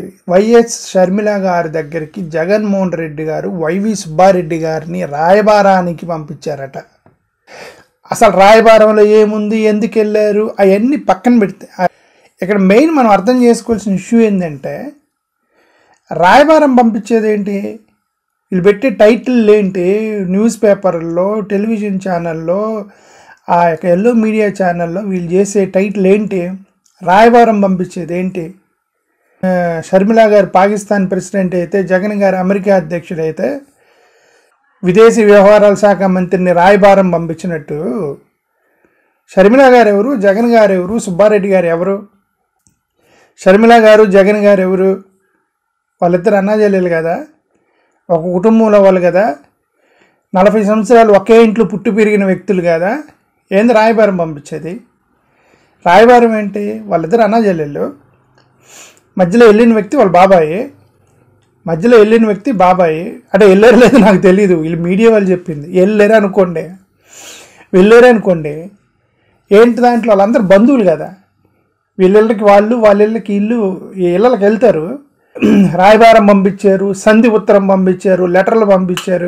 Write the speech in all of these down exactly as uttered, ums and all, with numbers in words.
YS Sharmila గారి దగ్గరికి జగన్మోహన్ రెడ్డి గారు వైవి సుబ్బారెడ్డి గారిని రాయబారానికి పంపించారట. అసలు రాయబారంలో ఏముంది, ఎందుకు వెళ్ళారు, అవన్నీ పక్కన పెడితే ఇక్కడ మెయిన్ మనం అర్థం చేసుకోవాల్సిన ఇష్యూ ఏంటంటే, రాయబారం పంపించేది ఏంటి, వీళ్ళు పెట్టే టైటిల్ ఏంటి, న్యూస్ పేపర్లో, టెలివిజన్ ఛానల్లో, ఆ యొక్క ఎల్లో మీడియా ఛానల్లో వీళ్ళు చేసే టైటిల్ ఏంటి, రాయబారం పంపించేది ఏంటి. షర్మిల గారు పాకిస్తాన్ ప్రెసిడెంట్ అయితే, జగన్ గారు అమెరికా అధ్యక్షుడు అయితే విదేశీ వ్యవహారాల శాఖ మంత్రిని రాయబారం పంపించినట్టు షర్మిల గారు ఎవరు, జగన్ గారు ఎవరు, సుబ్బారెడ్డి గారు ఎవరు? షర్మిల గారు జగన్ గారు ఎవరు? వాళ్ళిద్దరు అన్నాజల్లేలు కదా, ఒక కుటుంబంలో వాళ్ళు కదా, నలభై సంవత్సరాలు ఒకే ఇంట్లో పుట్టి పెరిగిన వ్యక్తులు కదా, ఏంది రాయబారం పంపించేది? రాయబారం ఏంటి? వాళ్ళిద్దరు అన్నాజల్లేలు, మధ్యలో వెళ్ళిన వ్యక్తి వాళ్ళ బాబాయి, మధ్యలో వెళ్ళిన వ్యక్తి బాబాయి. అంటే వెళ్ళారు లేదు నాకు తెలీదు, వీళ్ళు మీడియా వాళ్ళు చెప్పింది. వెళ్ళారు అనుకోండి, వెళ్ళారు అనుకోండి, ఏంటి దాంట్లో వాళ్ళందరూ బంధువులు కదా, వీళ్ళకి వాళ్ళు, వాళ్ళ ఇళ్ళకి ఇల్లు, ఈ ఇళ్ళకి వెళ్తారు. రాయబారం పంపించారు, సంధి ఉత్తరం పంపించారు, లెటర్లు పంపించారు.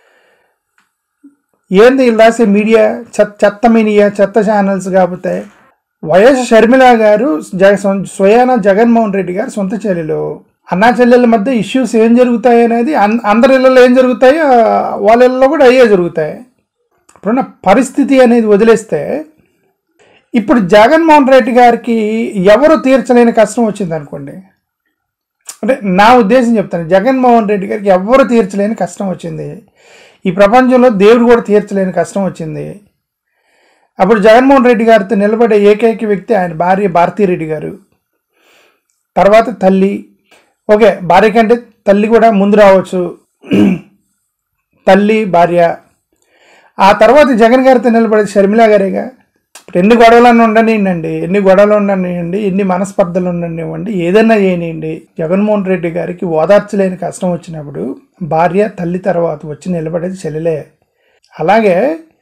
ఏంది వీళ్ళు రాసే మీడియా? చెత్త చెత్త మీడియా, చెత్త ఛానల్స్. కాకపోతే వైఎస్ షర్మిల గారు జగ స్వయాన జగన్మోహన్ రెడ్డి గారు సొంత చెల్లెలు, అన్నా చెల్లెల మధ్య ఇష్యూస్ ఏం జరుగుతాయి అనేది అందరి ఇళ్ళలో ఏం జరుగుతాయో వాళ్ళ ఇళ్ళలో కూడా అయ్యే జరుగుతాయి. ఇప్పుడున్న పరిస్థితి అనేది వదిలేస్తే, ఇప్పుడు జగన్మోహన్ రెడ్డి గారికి ఎవరు తీర్చలేని కష్టం వచ్చింది అనుకోండి, అంటే నా ఉద్దేశం చెప్తాను, జగన్మోహన్ రెడ్డి గారికి ఎవరు తీర్చలేని కష్టం వచ్చింది, ఈ ప్రపంచంలో దేవుడు కూడా తీర్చలేని కష్టం వచ్చింది. అప్పుడు జగన్మోహన్ రెడ్డి గారితో నిలబడే ఏకైక వ్యక్తి ఆయన భార్య భారతీరెడ్డి గారు, తర్వాత తల్లి. ఓకే, భార్య కంటే తల్లి కూడా ముందు రావచ్చు, తల్లి భార్య. ఆ తర్వాత జగన్ గారితో నిలబడేది షర్మిల గారేగా. ఎన్ని గొడవలను ఉండనివ్వండి, ఎన్ని గొడవలు ఉండనివ్వండి, ఎన్ని మనస్పర్ధలు ఉండనివ్వండి, ఏదైనా చేయనివ్వండి, జగన్మోహన్ రెడ్డి గారికి ఓదార్చలేని కష్టం వచ్చినప్పుడు భార్య తల్లి తర్వాత వచ్చి నిలబడేది చెల్లెలే. అలాగే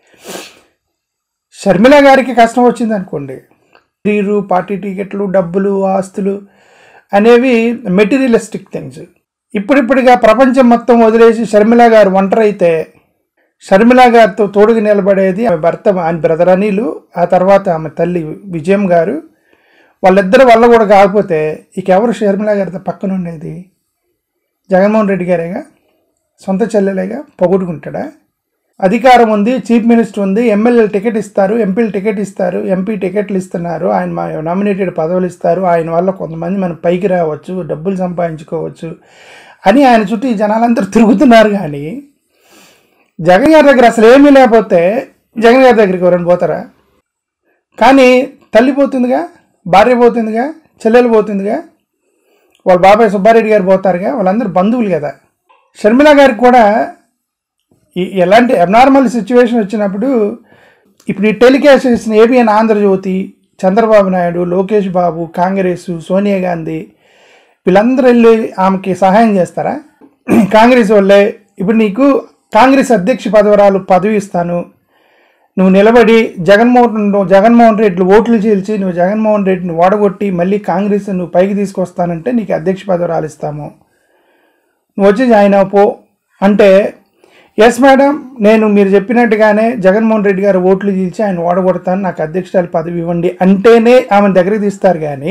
షర్మిల గారికి కష్టం వచ్చింది అనుకోండి, రీరు, పార్టీ టికెట్లు, డబ్బులు, ఆస్తులు అనేవి మెటీరియలిస్టిక్ థింగ్స్. ఇప్పుడిప్పుడుగా ప్రపంచం మొత్తం వదిలేసి షర్మిల గారు ఒంటరి అయితే, షర్మిల గారితో తోడుగా నిలబడేది ఆమె భర్త, ఆయన బ్రదర్ అనిలు, ఆ తర్వాత ఆమె తల్లి విజయం గారు. వాళ్ళిద్దరి వల్ల కూడా కాకపోతే ఇక ఎవరు షర్మిల గారితో పక్కన ఉండేది? జగన్మోహన్ రెడ్డి గారేగా, సొంత చెల్లెలేగా. పొగొట్టుకుంటాడా? అధికారం ఉంది, చీఫ్ మినిస్టర్ ఉంది, ఎమ్మెల్యేలు టికెట్ ఇస్తారు, ఎంపీలు టికెట్ ఇస్తారు, ఎంపీ టికెట్లు ఇస్తున్నారు, ఆయన నామినేటెడ్ పదవులు ఇస్తారు, ఆయన వల్ల కొంతమంది మనం పైకి రావచ్చు, డబ్బులు సంపాదించుకోవచ్చు అని ఆయన చుట్టూ ఈ జనాలందరూ తిరుగుతున్నారు. కానీ జగన్ గారి దగ్గర అసలు ఏమీ లేకపోతే జగన్ గారి దగ్గరికి ఎవరైనా పోతారా? కానీ తల్లి పోతుందిగా, భార్య పోతుందిగా, చెల్లెలు పోతుందిగా, వాళ్ళ బాబాయ్ సుబ్బారెడ్డి గారు పోతారుగా, వాళ్ళందరూ బంధువులు కదా. షర్మిల గారికి కూడా ఎలాంటి అబ్నార్మల్ సిచ్యువేషన్ వచ్చినప్పుడు, ఇప్పుడు ఈ టెలికాస్ట్ చేసిన ఏబిఎన్ ఆంధ్రజ్యోతి, చంద్రబాబు నాయుడు, లోకేష్ బాబు, కాంగ్రెస్, సోనియా గాంధీ వీళ్ళందరూ వెళ్ళి ఆమెకి సహాయం చేస్తారా? కాంగ్రెస్ వాళ్ళే ఇప్పుడు నీకు కాంగ్రెస్ అధ్యక్ష పదవరాలు పదవి ఇస్తాను, నువ్వు నిలబడి జగన్మోహన్ జగన్మోహన్ రెడ్డి ఓట్లు చీల్చి నువ్వు జగన్మోహన్ రెడ్డిని ఓడగొట్టి మళ్ళీ కాంగ్రెస్ నువ్వు పైకి తీసుకొస్తానంటే నీకు అధ్యక్ష పదవరాలు ఇస్తాము, నువ్వు వచ్చి జాయిన్ అవ్వపో అంటే, ఎస్ మేడం, నేను మీరు చెప్పినట్టుగానే జగన్మోహన్ రెడ్డి గారు ఓట్లు చీల్చి ఆయన ఓడగొడతాను, నాకు అధ్యక్షురాలు పదవి ఇవ్వండి అంటేనే ఆమెను దగ్గరికి తీస్తారు. కానీ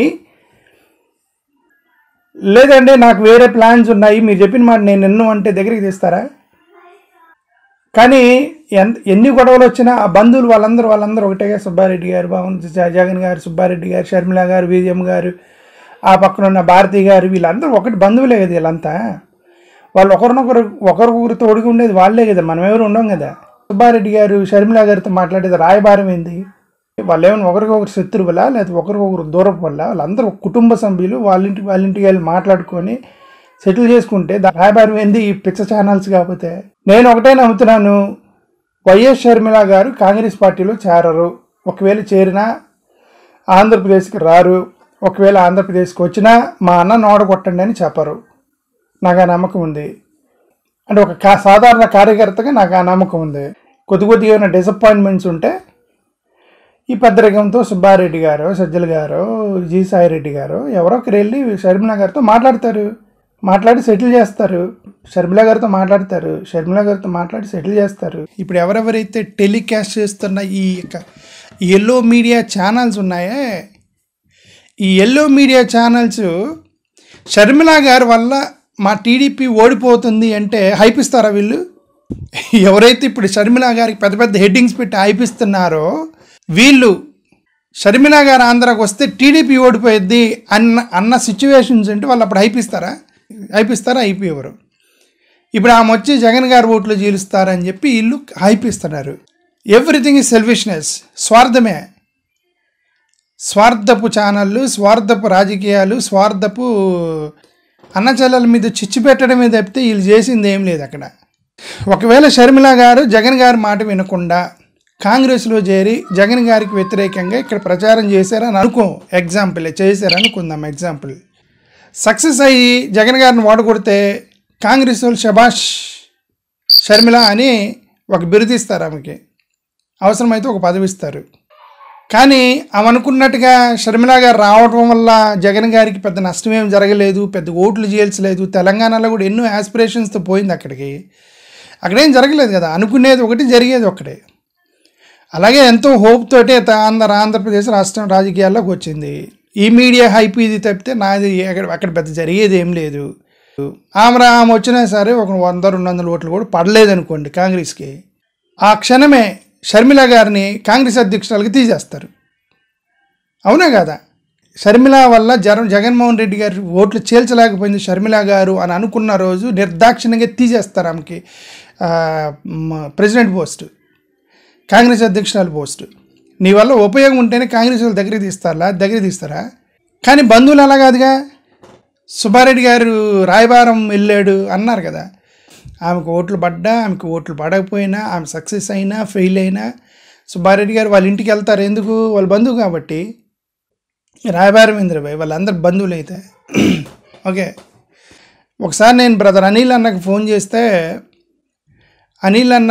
లేదంటే నాకు వేరే ప్లాన్స్ ఉన్నాయి, మీరు చెప్పిన మాట నేను ఎన్నో అంటే దగ్గరికి తీస్తారా? కానీ ఎంత ఎన్ని గొడవలు వచ్చినా ఆ బంధువులు వాళ్ళందరూ వాళ్ళందరూ ఒకటేగా. సుబ్బారెడ్డి గారు, బాగుంది జగన్ గారు, సుబ్బారెడ్డి గారు, షర్మిల గారు, విజయం గారు, ఆ పక్కన ఉన్న భారతి గారు, వీళ్ళందరూ ఒకటి బంధువులే కదా. వీళ్ళంతా వాళ్ళు ఒకరినొకరు ఒకరికొకరు తోడుగా ఉండేది వాళ్ళే కదా, మనం ఎవరు ఉండం కదా. సుబ్బారెడ్డి గారు షర్మిల గారితో మాట్లాడేది రాయబారం ఏంది? వాళ్ళు ఏమైనా ఒకరికొకరు శత్రువులా, లేకపోతే ఒకరికొకరు దూరపు వల్ల? వాళ్ళందరూ కుటుంబ సభ్యులు, వాళ్ళింటి వాళ్ళింటికి వెళ్ళి మాట్లాడుకొని సెటిల్ చేసుకుంటే రాయబారం ఏంది ఈ పిచ్చ ఛానల్స్? కాకపోతే నేను ఒకటే నమ్ముతున్నాను, వైఎస్ షర్మిల గారు కాంగ్రెస్ పార్టీలో చేరరు. ఒకవేళ చేరినా ఆంధ్రప్రదేశ్కి రారు. ఒకవేళ ఆంధ్రప్రదేశ్కి వచ్చినా మా అన్న నోడ కొట్టండి అని చెప్పరు. నాకు ఆ నమ్మకం ఉంది. అంటే ఒక కా సాధారణ కార్యకర్తగా నాకు ఆ నమ్మకం ఉంది. కొద్ది కొద్దిగా ఏమైనా డిసప్పాయింట్మెంట్స్ ఉంటే ఈ పెద్దరికంతో సుబ్బారెడ్డి గారు, సజ్జల గారు, జి సాయిరెడ్డి గారు ఎవరో ఒకరు వెళ్ళి షర్మిల గారితో మాట్లాడతారు, మాట్లాడి సెటిల్ చేస్తారు. షర్మిల గారితో మాట్లాడతారు, షర్మిల గారితో మాట్లాడి సెటిల్ చేస్తారు. ఇప్పుడు ఎవరెవరైతే టెలికాస్ట్ చేస్తున్న ఈ ఎల్లో మీడియా ఛానల్స్ ఉన్నాయే, ఈ ఎల్లో మీడియా ఛానల్స్ షర్మిల గారి వల్ల మా టీడీపీ ఓడిపోతుంది అంటే హైప్ ఇస్తారా వీళ్ళు? ఎవరైతే ఇప్పుడు షర్మిల గారికి పెద్ద పెద్ద హెడ్డింగ్స్ పెట్టి హైప్ ఇస్తున్నారో వీళ్ళు షర్మిల గారు ఆంధ్రాకి వస్తే టీడీపీ ఓడిపోయిద్ది అన్న అన్న సిచ్యువేషన్స్ అంటే వాళ్ళు అప్పుడు హైప్ ఇస్తారా? హైప్ ఇస్తారా? హైప్ ఇవ్వరు. ఇప్పుడు ఆమె వచ్చి జగన్ గారు ఓట్లు చీలుస్తారని చెప్పి వీళ్ళు హైప్ ఇస్తున్నారు. ఎవ్రీథింగ్ ఈజ్ సెల్ఫిష్నెస్, స్వార్థమే. స్వార్థపు ఛానళ్ళు, స్వార్థపు రాజకీయాలు, స్వార్థపు అన్నచెల్లెల మీద చిచ్చు పెట్టడమే తప్పితే వీళ్ళు చేసింది ఏం లేదు అక్కడ. ఒకవేళ షర్మిల గారు జగన్ గారి మాట వినకుండా కాంగ్రెస్లో చేరి జగన్ గారికి వ్యతిరేకంగా ఇక్కడ ప్రచారం చేశారని అనుకో, ఎగ్జాంపుల్ చేశారనుకుందాం, ఎగ్జాంపుల్ సక్సెస్ అయ్యి జగన్ గారిని ఓడగొడితే కాంగ్రెస్ వాళ్ళు శబాష్ షర్మిల అని ఒక బిరుదిస్తారు, ఆమెకి అవసరమైతే ఒక పదవి ఇస్తారు. కానీ ఆమె అనుకున్నట్టుగా షర్మిల గారు రావడం వల్ల జగన్ గారికి పెద్ద నష్టమేం జరగలేదు, పెద్ద ఓట్లు చేయాల్సలేదు. తెలంగాణలో కూడా ఎన్నో యాస్పిరేషన్స్తో పోయింది అక్కడికి, అక్కడేం జరగలేదు కదా. అనుకునేది ఒకటి, జరిగేది ఒకటే. అలాగే ఎంతో హోప్ తోటి ఆంధ్ర ఆంధ్రప్రదేశ్ రాష్ట్రం రాజకీయాల్లోకి వచ్చింది. ఈ మీడియా హైప్ ఇది తప్పితే నాది అక్కడ అక్కడ పెద్ద జరిగేది ఏం లేదు. ఆమె ఆమె వచ్చినా సరే ఒక వంద రెండు వందల ఓట్లు కూడా పడలేదు అనుకోండి కాంగ్రెస్కి. ఆ క్షణమే షర్మిల గారిని కాంగ్రెస్ అధ్యక్షురాలకి తీసేస్తారు. అవునా కదా? షర్మిల వల్ల జగన్ జగన్మోహన్ రెడ్డి గారి ఓట్లు చేల్చలేకపోయింది షర్మిల గారు అని అనుకున్న రోజు నిర్దాక్షిణ్యంగా తీసేస్తారు ఆమెకి ప్రెసిడెంట్ పోస్ట్, కాంగ్రెస్ అధ్యక్షురాలు పోస్టు. నీ వల్ల ఉపయోగం ఉంటేనే కాంగ్రెస్ వాళ్ళు దగ్గర తీస్తారా దగ్గర తీస్తారా కానీ బంధువులు అలా కాదుగా. సుబ్బారెడ్డి గారు రాయబారం వెళ్ళాడు అన్నారు కదా, ఆమెకు ఓట్లు పడ్డా ఆమెకు ఓట్లు పడకపోయినా, ఆమె సక్సెస్ అయినా ఫెయిల్ అయినా సుబ్బారెడ్డి గారు వాళ్ళ ఇంటికి వెళ్తారు. ఎందుకు? వాళ్ళ బంధువు కాబట్టి. రాయబారం ఇంద్రబాయ్ వాళ్ళందరు బంధువులు అయితే ఓకే. ఒకసారి నేను బ్రదర్ అనిల్ అన్నకు ఫోన్ చేస్తే అనిల్ అన్న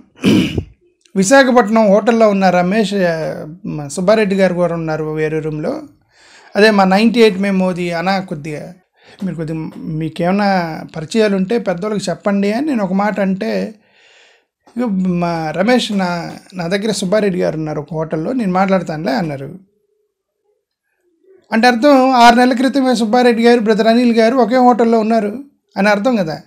విశాఖపట్నం హోటల్లో ఉన్న రమేష్ సుబ్బారెడ్డి గారు కూడా ఉన్నారు వేరే రూమ్లో. అదే మా నైంటీ ఎయిట్ మెమోది అనా, కొద్దిగా మీరు కొద్దిగా మీకేమైనా పరిచయాలు ఉంటే పెద్దోళ్ళకి చెప్పండి అని నేను ఒక మాట అంటే, మా రమేష్ నా నా దగ్గర సుబ్బారెడ్డి గారు ఉన్నారు ఒక హోటల్లో, నేను మాట్లాడతానులే అన్నారు. అంటే అర్థం ఆరు నెలల క్రితమే సుబ్బారెడ్డి గారు బ్రదర్ అనిల్ గారు ఒకే హోటల్లో ఉన్నారు అని అర్థం కదా.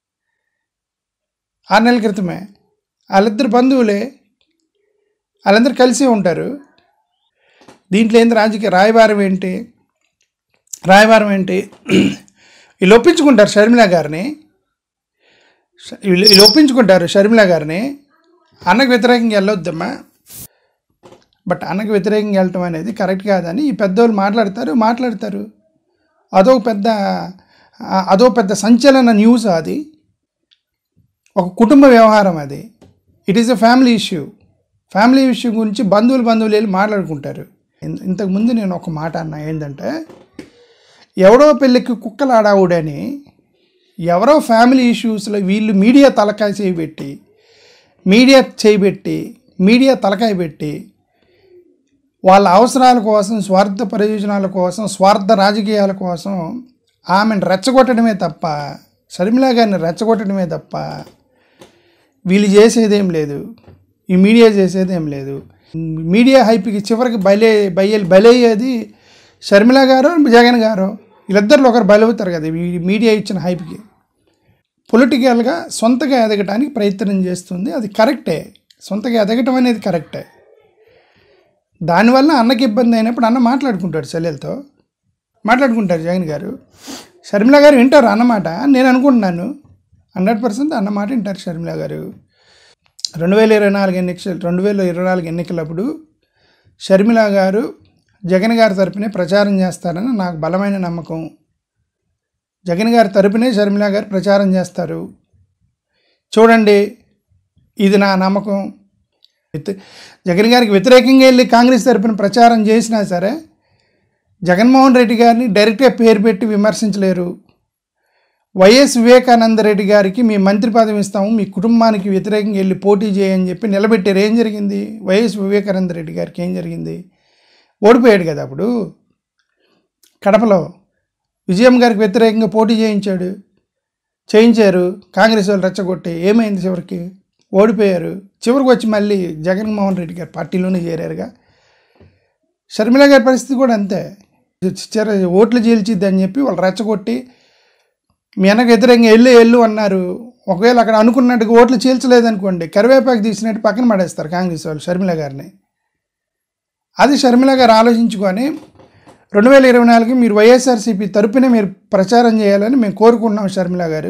ఆరు నెలల క్రితమే వాళ్ళిద్దరు బంధువులే, వాళ్ళందరూ కలిసి ఉంటారు. దీంట్లో ఏంది రాజకీయ రాయబారం ఏంటి? రాయబారం ఏంటి? వీళ్ళు ఒప్పించుకుంటారు షర్మిల గారిని, వీళ్ళు వీళ్ళు ఒప్పించుకుంటారు షర్మిల గారిని. అన్నకు వ్యతిరేకంగా వెళ్ళొద్దమ్మా, బట్ అన్నకు వ్యతిరేకంగా వెళ్ళటం అనేది కరెక్ట్ కాదని ఈ పెద్దోళ్ళు మాట్లాడతారు మాట్లాడతారు అదో పెద్ద అదో పెద్ద సంచలన న్యూస్. అది ఒక కుటుంబ వ్యవహారం, అది it is a family issue. Family issue గురించి బంధువులు బంధువులు వెళ్ళి మాట్లాడుకుంటారు. ఇంతకుముందు నేను ఒక మాట అన్నా, ఏంటంటే ఎవడో పెళ్ళికి కుక్కలు ఆడావుడని ఎవరో ఫ్యామిలీ ఇష్యూస్లో వీళ్ళు మీడియా తలకాయ చేయబెట్టి మీడియా చేయబెట్టి మీడియా తలకాయ పెట్టి వాళ్ళ అవసరాల కోసం, స్వార్థ ప్రయోజనాల కోసం, స్వార్థ రాజకీయాల కోసం ఆమెను రెచ్చగొట్టడమే తప్ప, షర్మిల గారిని రెచ్చగొట్టడమే తప్ప వీళ్ళు చేసేదేం లేదు, ఈ మీడియా చేసేదేం లేదు. మీడియా హైప్కి చివరికి బలే బయలు బలయ్యేది షర్మిల గారు జగన్ గారు, వీళ్ళిద్దరిలో ఒకరు బలవుతారు కదా ఈ మీడియా ఇచ్చిన హైప్కి. పొలిటికల్గా సొంతగా ఎదగటానికి ప్రయత్నం చేస్తుంది, అది కరెక్టే. సొంతగా ఎదగటం అనేది కరెక్టే. దానివల్ల అన్నకి ఇబ్బంది అయినప్పుడు అన్న మాట్లాడుకుంటాడు, చెల్లెలతో మాట్లాడుకుంటారు జగన్ గారు. షర్మిల గారు వింటారు అన్నమాట నేను అనుకుంటున్నాను. హండ్రెడ్ పర్సెంట్ అన్నమాట వింటారు షర్మిల గారు. రెండు వేల ఇరవై నాలుగు ఎన్నికలు రెండు వేల ఇరవై నాలుగు ఎన్నికలప్పుడు షర్మిల గారు జగన్ గారి తరపునే ప్రచారం చేస్తారని నాకు బలమైన నమ్మకం. జగన్ గారి తరపునే షర్మిల గారు ప్రచారం చేస్తారు. చూడండి, ఇది నా నమ్మకం. జగన్ గారికి వ్యతిరేకంగా వెళ్ళి కాంగ్రెస్ తరపున ప్రచారం చేసినా సరే జగన్మోహన్ రెడ్డి గారిని డైరెక్ట్గా పేరు పెట్టి విమర్శించలేరు. వైఎస్ వివేకానంద రెడ్డి గారికి మీ మంత్రి పదవి ఇస్తాము, మీ కుటుంబానికి వ్యతిరేకంగా వెళ్ళి పోటీ చేయని చెప్పి నిలబెట్టారు. ఏం జరిగింది? వైఎస్ వివేకానంద రెడ్డి గారికి ఏం జరిగింది? ఓడిపోయాడు కదా. అప్పుడు కడపలో విజయం గారికి వ్యతిరేకంగా పోటీ చేయించాడు, చేయించారు. కాంగ్రెస్ వాళ్ళు రెచ్చగొట్టి ఏమైంది? చివరికి ఓడిపోయారు. చివరికి వచ్చి మళ్ళీ జగన్మోహన్ రెడ్డి గారి పార్టీలోనే చేరారుగా. షర్మిల గారి పరిస్థితి కూడా అంతే. ఓట్లు చీల్చిద్ది అని చెప్పి వాళ్ళు రెచ్చగొట్టి మీ అన్నకు వ్యతిరేకంగా ఎల్లు ఎల్లు అన్నారు. ఒకవేళ అక్కడ అనుకున్నట్టుగా ఓట్లు చీల్చలేదనుకోండి, కరివేపాకు తీసినట్టు పక్కన పడేస్తారు కాంగ్రెస్ వాళ్ళు షర్మిల గారిని. అది షర్మిల గారు ఆలోచించుకొని రెండు వేల ఇరవై నాలుగు మీరు వైఎస్ఆర్సీపీ తరపునే మీరు ప్రచారం చేయాలని మేము కోరుకుంటున్నాం. షర్మిల గారు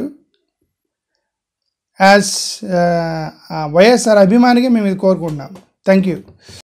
యాజ్ వైఎస్ఆర్ అభిమానిగా మేము ఇది కోరుకుంటున్నాం. Thank you.